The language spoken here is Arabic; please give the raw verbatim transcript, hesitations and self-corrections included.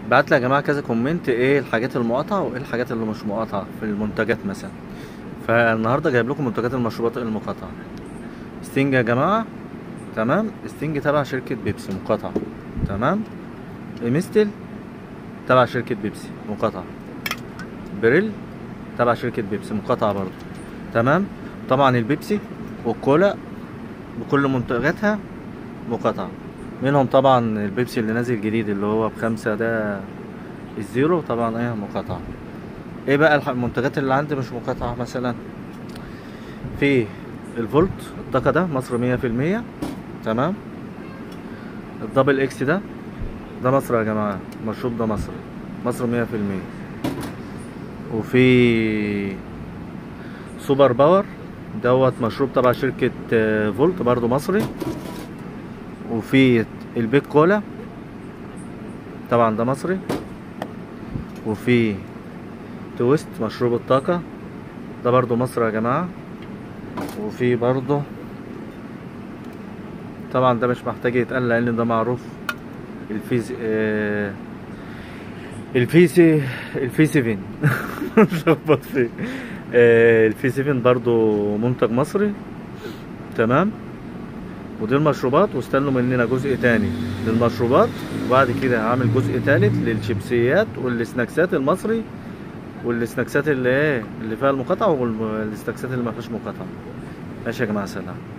بعت لي يا جماعه كذا كومنت، ايه الحاجات المقاطعه وايه الحاجات اللي مش مقاطعه في المنتجات مثلا. فالنهارده جايب لكم منتجات المشروبات المقاطعه. ستينج يا جماعه، تمام. ستينج تبع شركه بيبسي مقاطعه، تمام. ميستل تبع شركه بيبسي مقاطعه. بريل تبع شركه بيبسي مقاطعه برضه، تمام. طبعا البيبسي والكولا بكل منتجاتها مقاطعه. منهم طبعا البيبسي اللي نازل جديد اللي هو بخمسة ده، الزيرو طبعا ايه مقاطعه. ايه بقى الح- المنتجات اللي عندي مش مقاطعة مثلا؟ في الفولت الطاقة ده مصر مية في المية، تمام. الدبل اكس ده ده مصر يا جماعة، المشروب ده مصري، مصر مية في المية. وفي سوبر باور دوت مشروب تبع شركة آه، فولت برضو مصري. وفي البيك كولا طبعا ده مصري. وفي تويست مشروب الطاقة ده برضو مصر يا جماعة. وفي برضو طبعا ده مش محتاج يتقال لان ده معروف، الفيز آه الفيسي الفي سفن لخبط فيه. آه الفي سفن برضو منتج مصري، تمام. ودي المشروبات، واستنوا مننا جزء تاني للمشروبات، وبعد كده هعمل جزء تالت للشيبسيات والسناكسات المصري، والسناكسات اللي ايه اللي فيها المقاطعة، والسناكسات اللي ما فيهاش مقاطعة. ماشي يا جماعة، سلام.